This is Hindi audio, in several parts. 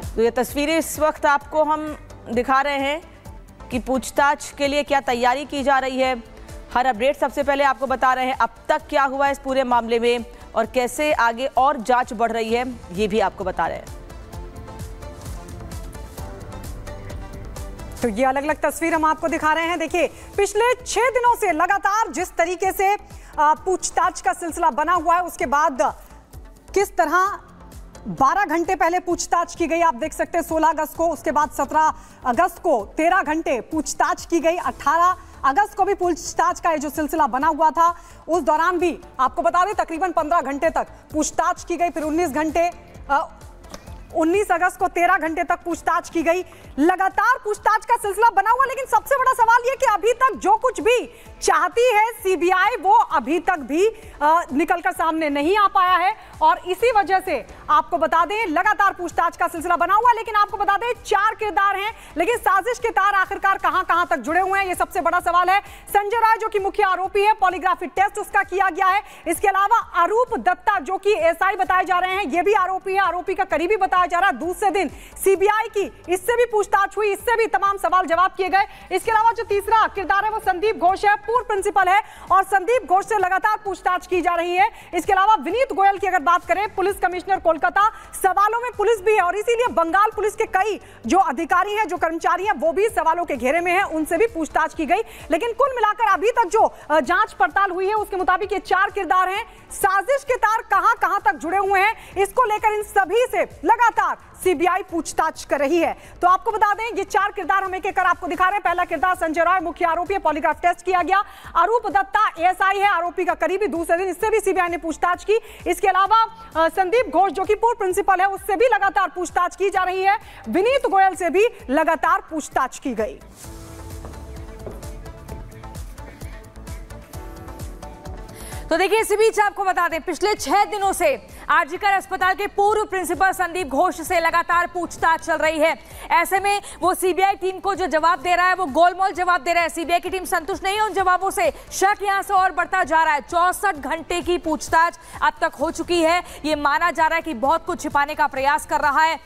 तो ये तस्वीरें इस वक्त आपको हम दिखा रहे हैं कि पूछताछ के लिए क्या तैयारी की जा रही है। हर अपडेट सबसे पहले आपको बता रहे हैं अब तक क्या हुआ इस पूरे मामले में और कैसे आगे और जांच बढ़ रही है, ये भी आपको बता रहे हैं। तो ये अलग अलग तस्वीर हम आपको दिखा रहे हैं। देखिए, पिछले 6 दिनों से लगातार जिस तरीके से पूछताछ का सिलसिला बना हुआ है, उसके बाद किस तरह 12 घंटे पहले पूछताछ की गई, आप देख सकते हैं 16 अगस्त को, उसके बाद 17 अगस्त को 13 घंटे पूछताछ की गई, 18 अगस्त को भी पूछताछ का जो सिलसिला बना हुआ था उस दौरान भी आपको बता दें तकरीबन 15 घंटे तक पूछताछ की गई, फिर 19 अगस्त को 13 घंटे तक पूछताछ की गई। लगातार पूछताछ का सिलसिला बना हुआ, लेकिन सबसे बड़ा सवाल यह कि अभी तक जो कुछ भी चाहती है सीबीआई वो अभी तक भी निकलकर सामने नहीं आ पाया है और इसी वजह से आपको बता दें लगातार पूछताछ का सिलसिला बना हुआ। लेकिन आपको बता दें 4 किरदार हैं, लेकिन साजिश के तार आखिरकार कहां तक जुड़े हुए हैं, ये सबसे बड़ा सवाल है। संजय राय जो कि मुख्य आरोपी है, पॉलीग्राफी टेस्ट उसका किया गया है। इसके अलावा अरूप दत्ता जो कि एसआई बताए जा रहे हैं, ये भी आरोपी है, आरोपी का करीबी बताया जा रहा है। दूसरे दिन सीबीआई की इससे भी पूछताछ हुई, इससे भी तमाम सवाल जवाब किए गए। इसके अलावा जो तीसरा किरदार है वो संदीप घोष है, पूर्व प्रिंसिपल है और संदीप घोष से लगातार पूछताछ की जा रही है। इसके अलावा विनीत गोयल की अगर बात करें, पुलिस कमिश्नर कोलकाता, सवालों में पुलिस भी है और इसीलिए बंगाल पुलिस के कई जो अधिकारी हैं, जो कर्मचारी हैं, वो भी सवालों के घेरे में हैं, उनसे भी पूछताछ की गई। लेकिन कुल मिलाकर अभी तक जो जांच पड़ताल हुई है उसके मुताबिक ये 4 किरदार हैं। साजिश के तार कहां तक जुड़े हुए हैं, इसको लेकर इन सभी से लगातार सीबीआई पूछताछ कर रही है। तो आपको बता दें ये 4 किरदार हम एक-एक कर आपको दिखा रहे हैं। पहला किरदार संजय राय, मुख्य आरोपी है, पॉलीग्राफ टेस्ट किया गया। अरूप दत्ता एएसआई है, आरोपी का करीबी, दूसरे दिन इससे भी सीबीआई ने पूछताछ की। इसके अलावा संदीप घोष जो कि पूर्व प्रिंसिपल है, उससे भी लगातार पूछताछ की जा रही है। विनीत गोयल से भी लगातार पूछताछ की गई। तो देखिए, इसी बीच आपको बता दें पिछले 6 दिनों से आरजीकर अस्पताल के पूर्व प्रिंसिपल संदीप घोष से लगातार पूछताछ चल रही है। ऐसे में वो सीबीआई टीम को जो जवाब दे रहा है वो गोलमोल जवाब दे रहा है। सीबीआई की टीम संतुष्ट नहीं है उन जवाबों से, शक यहां से और बढ़ता जा रहा है। 64 घंटे की पूछताछ अब तक हो चुकी है। ये माना जा रहा है कि बहुत कुछ छिपाने का प्रयास कर रहा है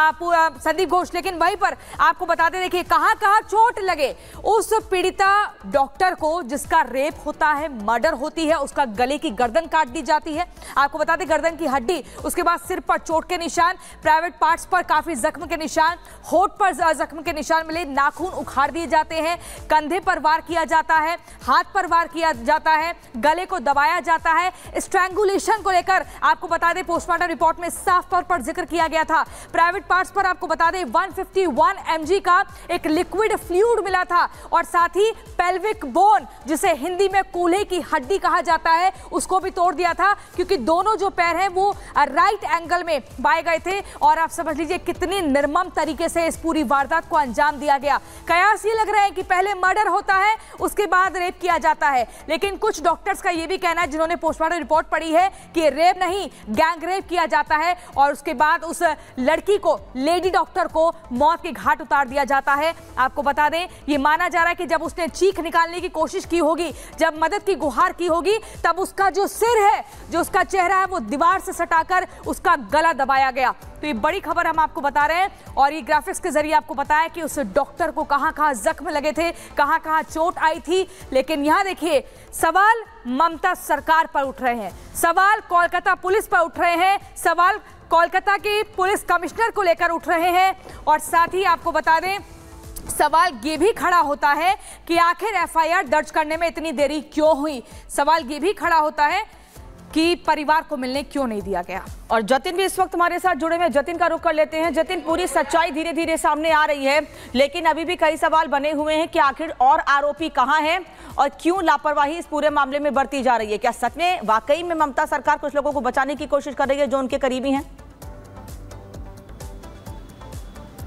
संदीप घोष। लेकिन वहीं पर आपको बता दें, देखिए कहां चोट लगे उस पीड़िता डॉक्टर को जिसका रेप होता है, मर्डर होती है, उसका गले की गर्दन काट दी जाती है। आपको बता दें गर्दन की हड्डी, उसके बाद सिर पर चोट के निशान, प्राइवेट पार्ट्स पर काफी जख्म के निशान, होठ पर जख्म के निशान मिले, नाखून उखाड़ दिए जाते हैं, कंधे पर वार किया जाता है, हाथ पर वार किया जाता है, गले को दबाया जाता है। स्ट्रैंगुलेशन को लेकर आपको बता दें पोस्टमार्टम रिपोर्ट में साफ तौर पर जिक्र किया गया था। प्राइवेट पार्ट्स पर आपको बता दें 151 mg का एक लिक्विड फ्लूइड मिला था और साथ ही पेल्विक बोन जिसे हिंदी में कूल्हे की हड्डी कहा जाता है उसको भी तोड़ दिया था, क्योंकि दोनों जो पैर हैं वो राइट एंगल में पाए गए थे। और आप समझ लीजिए कितनी निर्मम तरीके से इस पूरी वारदात को अंजाम दिया गया। कयास ये लग रहा है कि पहले मर्डर होता है उसके बाद रेप किया जाता है, लेकिन कुछ डॉक्टर्स का ये भी कहना है जिन्होंने पोस्टमार्टम रिपोर्ट पढ़ी है कि रेप नहीं गैंग रेप किया जाता है और उसके बाद उस लड़की को, लेडी डॉक्टर को मौत के घाट उतार दिया जाता है। आपको बता दें ये माना जा रहा है कि जब उसने चीख निकालने की कोशिश की होगी, जब मदद की गुहार की होगी, तब उसका जो सिर है, जो उसका चेहरा है, वो दीवार से सटाकर उसका गला दबाया गया। तो ये बड़ी खबर हम आपको बता रहे हैं और ये ग्राफिक्स के जरिए आपको बताया कि उस डॉक्टर को कहां जख्म लगे थे, कहां चोट आई थी। लेकिन यहां देखिए सवाल ममता सरकार पर उठ रहे हैं, सवाल कोलकाता पुलिस पर उठ रहे हैं, सवाल कोलकाता के पुलिस कमिश्नर को लेकर उठ रहे हैं और साथ ही आपको बता दें सवाल ये भी खड़ा होता है कि आखिर एफआईआर दर्ज करने में इतनी देरी क्यों हुई। सवाल ये भी खड़ा होता है कि परिवार को मिलने क्यों नहीं दिया गया। और जतिन भी इस वक्त हमारे साथ जुड़े हुए, जतिन का रुख कर लेते हैं। जतिन, पूरी सच्चाई धीरे धीरे सामने आ रही है, लेकिन अभी भी कई सवाल बने हुए हैं कि आखिर और आरोपी कहां हैं और क्यों लापरवाही इस पूरे मामले में बरती जा रही है। क्या सच में वाकई में ममता सरकार कुछ लोगों को बचाने की कोशिश कर रही है जो उनके करीबी हैं?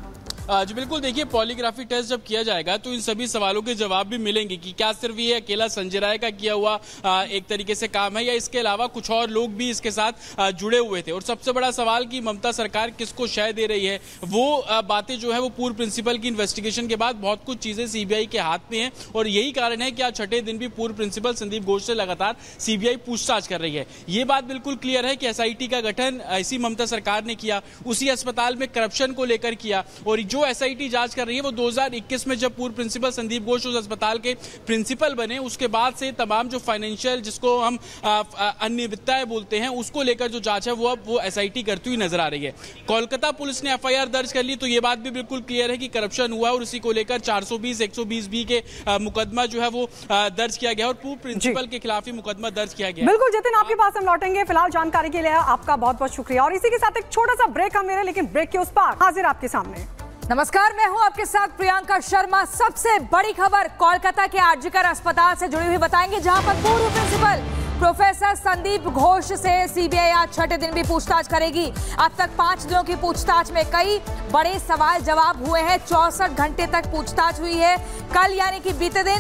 जी बिल्कुल, देखिए पॉलीग्राफी टेस्ट जब किया जाएगा तो इन सभी सवालों के जवाब भी मिलेंगे कि क्या सिर्फ ये अकेला संजय राय का किया हुआ एक तरीके से काम है या इसके अलावा कुछ और लोग भी इसके साथ जुड़े हुए थे। और सबसे बड़ा सवाल कि ममता सरकार किसको शय दे रही है, वो बातें जो है वो पूर्व प्रिंसिपल की इन्वेस्टिगेशन के बाद बहुत कुछ चीजें सीबीआई के हाथ में है और यही कारण है कि आज छठे दिन भी पूर्व प्रिंसिपल संदीप घोष से लगातार सीबीआई पूछताछ कर रही है। ये बात बिल्कुल क्लियर है कि एसआईटी का गठन इसी ममता सरकार ने किया, उसी अस्पताल में करप्शन को लेकर किया और जो एसआईटी जांच कर रही है वो 2021 में जब पूर्व प्रिंसिपल संदीप घोष उस अस्पताल के प्रिंसिपल बने उसके बाद से तमाम जो फाइनेंशियल जिसको हम अनियमितताएं बोलते हैं उसको लेकर जो जांच है वो अब वो एसआईटी करती हुई नजर आ रही है। कोलकाता पुलिस ने एफआईआर दर्ज कर ली तो ये बात भी बिल्कुल क्लियर है कि करप्शन हुआ और उसी को लेकर 420 120 के मुकदमा जो है वो दर्ज किया गया और पूर्व प्रिंसिपल के खिलाफ ही मुकदमा दर्ज किया गया। बिल्कुल जतिन, आपके पास हम लौटेंगे। फिलहाल जानकारी के लिए आपका बहुत बहुत शुक्रिया और इसी के साथ एक छोटा सा ब्रेक हम ले रहे हैं, लेकिन ब्रेक के उस पार हाजिर आपके सामने। नमस्कार, मैं हूं आपके साथ प्रियंका शर्मा। सबसे बड़ी खबर कोलकाता के आरजीकर अस्पताल से जुड़ी हुई बताएंगे, जहां पर पूर्व प्रिंसिपल प्रोफेसर संदीप घोष से सीबीआई आज छठे दिन भी पूछताछ करेगी। अब तक 5 दिनों की पूछताछ में कई बड़े सवाल जवाब हुए हैं। 64 घंटे तक पूछताछ हुई है। कल यानी कि बीते दिन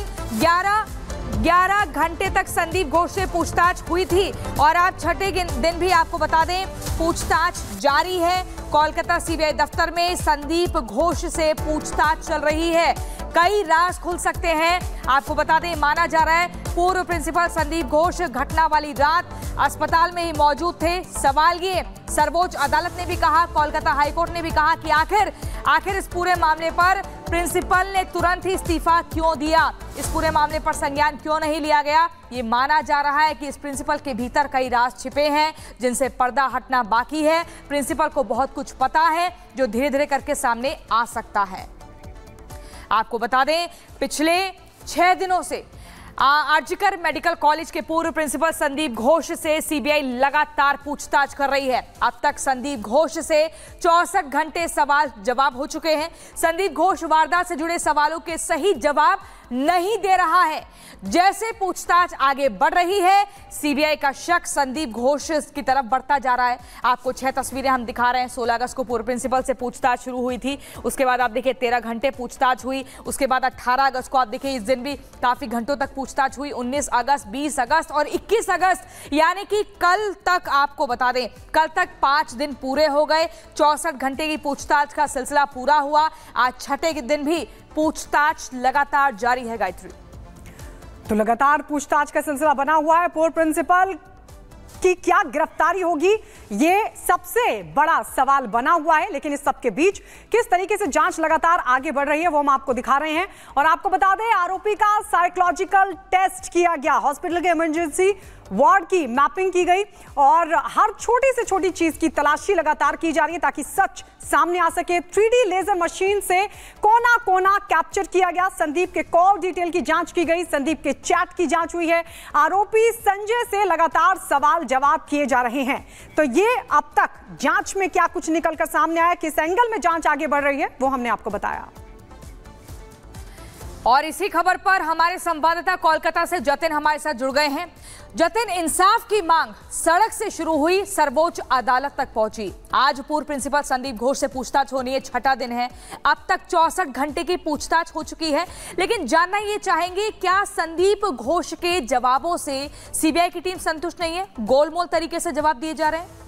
11 घंटे तक संदीप घोष से पूछताछ हुई थी और आज छठे दिन भी आपको बता दें पूछताछ जारी है। कोलकाता सीबीआई दफ्तर में संदीप घोष से पूछताछ चल रही है। कई राज खुल सकते हैं। आपको बता दें, माना जा रहा है पूर्व प्रिंसिपल संदीप घोष घटना वाली रात अस्पताल में ही मौजूद थे। सवाल ये, सर्वोच्च अदालत ने भी कहा, कोलकाता हाईकोर्ट ने भी कहा कि आखिर इस पूरे मामले पर प्रिंसिपल ने तुरंत ही इस्तीफा क्यों दिया, इस पूरे मामले पर संज्ञान क्यों नहीं लिया गया। ये माना जा रहा है कि इस प्रिंसिपल के भीतर कई राज छिपे हैं जिनसे पर्दा हटना बाकी है। प्रिंसिपल को बहुत कुछ पता है जो धीरे धीरे करके सामने आ सकता है। आपको बता दें, पिछले 6 दिनों से आरजीकर मेडिकल कॉलेज के पूर्व प्रिंसिपल संदीप घोष से सीबीआई लगातार पूछताछ कर रही है। अब तक संदीप घोष से 64 घंटे सवाल जवाब हो चुके हैं। संदीप घोष वारदात से जुड़े सवालों के सही जवाब नहीं दे रहा है। जैसे पूछताछ आगे बढ़ रही है, सीबीआई का शक संदीप घोष की तरफ बढ़ता जा रहा है। आपको 6 तस्वीरें हम दिखा रहे हैं। 16 अगस्त को पूर्व प्रिंसिपल से पूछताछ शुरू हुई थी, उसके बाद आप देखिए 13 घंटे पूछताछ हुई, उसके बाद 18 अगस्त को आप देखिए इस दिन भी काफी घंटों तक पूछताछ हुई, 19 अगस्त, 20 अगस्त और 21 अगस्त, यानी कि कल तक आपको बता दें कल तक 5 दिन पूरे हो गए। 64 घंटे की पूछताछ का सिलसिला पूरा हुआ। आज छठे दिन भी पूछताछ लगातार जारी है। गायत्री, तो लगातार पूछताछ का सिलसिला बना हुआ है। पूर्व प्रिंसिपल की क्या गिरफ्तारी होगी, ये सबसे बड़ा सवाल बना हुआ है। लेकिन इस सबके बीच किस तरीके से जांच लगातार आगे बढ़ रही है वो हम आपको दिखा रहे हैं। और आपको बता दें, आरोपी का साइकोलॉजिकल टेस्ट किया गया, हॉस्पिटल के इमरजेंसी वार्ड की मैपिंग की गई और हर छोटी से छोटी चीज की तलाशी लगातार की जा रही है ताकि सच सामने आ सके। 3D लेजर मशीन से कोना कोना कैप्चर किया गया। संदीप के कॉल डिटेल की जांच की गई, संदीप के चैट की जांच हुई है। आरोपी संजय से लगातार सवाल जवाब किए जा रहे हैं। तो ये अब तक जांच में क्या कुछ निकलकर सामने आया, किस एंगल में जांच आगे बढ़ रही है, वो हमने आपको बताया। और इसी खबर पर हमारे संवाददाता कोलकाता से जतिन हमारे साथ जुड़ गए हैं। जतिन, इंसाफ की मांग सड़क से शुरू हुई, सर्वोच्च अदालत तक पहुंची। आज पूर्व प्रिंसिपल संदीप घोष से पूछताछ होनी है, छठा दिन है। अब तक 64 घंटे की पूछताछ हो चुकी है। लेकिन जानना ये चाहेंगे, क्या संदीप घोष के जवाबों से सीबीआई की टीम संतुष्ट नहीं है? गोलमोल तरीके से जवाब दिए जा रहे हैं।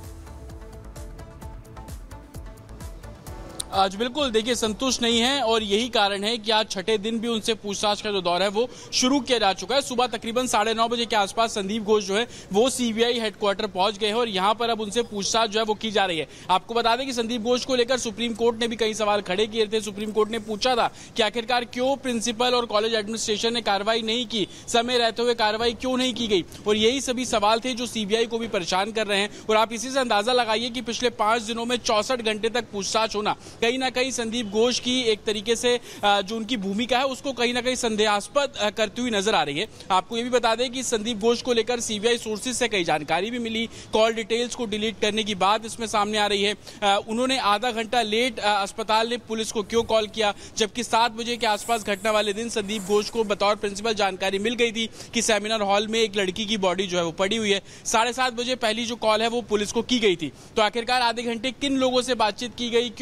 आज बिल्कुल देखिए संतुष्ट नहीं है और यही कारण है कि आज छठे दिन भी उनसे पूछताछ का जो दौर है वो शुरू किया जा चुका है। सुबह तकरीबन 9:30 बजे के आसपास संदीप घोष जो है वो सीबीआई हेडक्वार्टर पहुंच गए हैं और यहां पर अब उनसे पूछताछ जो है वो की जा रही है। आपको बता दें कि संदीप घोष को लेकर सुप्रीम कोर्ट ने भी कई सवाल खड़े किए थे। सुप्रीम कोर्ट ने पूछा था कि आखिरकार क्यों प्रिंसिपल और कॉलेज एडमिनिस्ट्रेशन ने कार्रवाई नहीं की, समय रहते हुए कार्रवाई क्यों नहीं की गई, और यही सभी सवाल थे जो सीबीआई को भी परेशान कर रहे हैं। और आप इसी से अंदाजा लगाइए कि पिछले 5 दिनों में 64 घंटे तक पूछताछ होना कहीं ना कहीं संदीप घोष की एक तरीके से जो उनकी भूमिका है उसको कहीं ना कहीं संदेहास्पद करती हुई नजर आ रही है। आपको ये भी बता दें कि संदीप घोष को लेकर सीबीआई सोर्सेज से कई जानकारी भी मिली। कॉल डिटेल्स को डिलीट करने की बात इसमें सामने आ रही है। उन्होंने आधा घंटा लेट अस्पताल ने पुलिस को क्यों कॉल किया, जबकि 7 बजे के आसपास घटना वाले दिन संदीप घोष को बतौर प्रिंसिपल जानकारी मिल गई थी कि सेमिनार हॉल में एक लड़की की बॉडी जो है वो पड़ी हुई है। 7:30 बजे पहली जो कॉल है वो पुलिस को की गई थी। तो आखिरकार आधे घंटे किन लोगों से बातचीत की गई, क्यों आधा घंटा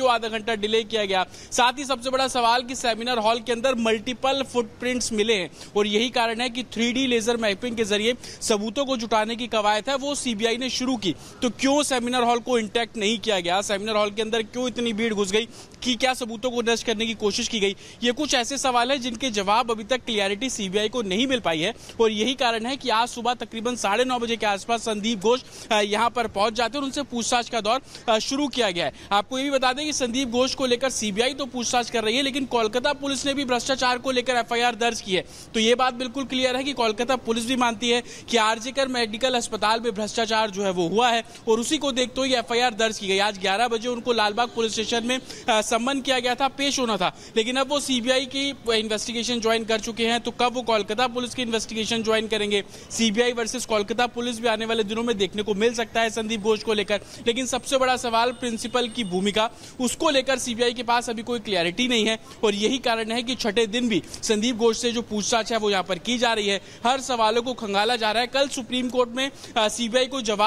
घंटा डिले किया गया। साथ ही सबसे बड़ा सवाल कि सेमिनार हॉल के अंदर मल्टीपल फुटप्रिंट्स मिले हैं और यही कारण है कि 3D लेजर मैपिंग के जरिए सबूतों को जुटाने की कवायद है वो सीबीआई ने शुरू की। तो क्यों सेमिनार हॉल को इंटैक्ट नहीं किया गया, सेमिनार हॉल के अंदर क्यों इतनी भीड़ घुस गई, कि क्या सबूतों को नष्ट करने की कोशिश की गई, ये कुछ ऐसे सवाल है जिनके जवाब अभी तक क्लियरिटी सीबीआई को नहीं मिल पाई है। और यही कारण है कि आज सुबह तकरीबन 9:30 बजे के आसपास संदीप घोष यहां पर पहुंच जाते हैं और उनसे पूछताछ का दौर शुरू किया गया है। आपको ये भी बता दें कि संदीप घोष को लेकर सीबीआई तो पूछताछ कर रही है, लेकिन कोलकाता पुलिस ने भी भ्रष्टाचार को लेकर एफआईआर दर्ज की है। तो ये बात बिल्कुल क्लियर है कि कोलकाता पुलिस भी मानती है कि आरजीकर मेडिकल अस्पताल में भ्रष्टाचार जो है वो हुआ है और उसी को देखते हुए एफआईआर दर्ज की गई। आज 11 बजे उनको लालबाग पुलिस स्टेशन में सम्मन किया गया था, पेश होना था, लेकिन अब वो सीबीआई की इन्वेस्टिगेशन ज्वाइन कर चुके हैं। तो कब वो कोलकाता पुलिस की इन्वेस्टिगेशन ज्वाइन करेंगे, सीबीआई वर्सेस कोलकाता पुलिस भी आने वाले दिनों में देखने को मिल सकता है संदीप घोष को लेकर। लेकिन सबसे बड़ा सवाल प्रिंसिपल की भूमिका, उसको लेकर सीबीआई के पास अभी कोई क्लैरिटी नहीं है और यही कारण है कि छठे दिन भी संदीप घोष से जो पूछताछ है वो यहां पर की जा रही है। हर सवालों को खंगाला जा रहा है। कल सुप्रीम कोर्ट में सीबीआई को जवाब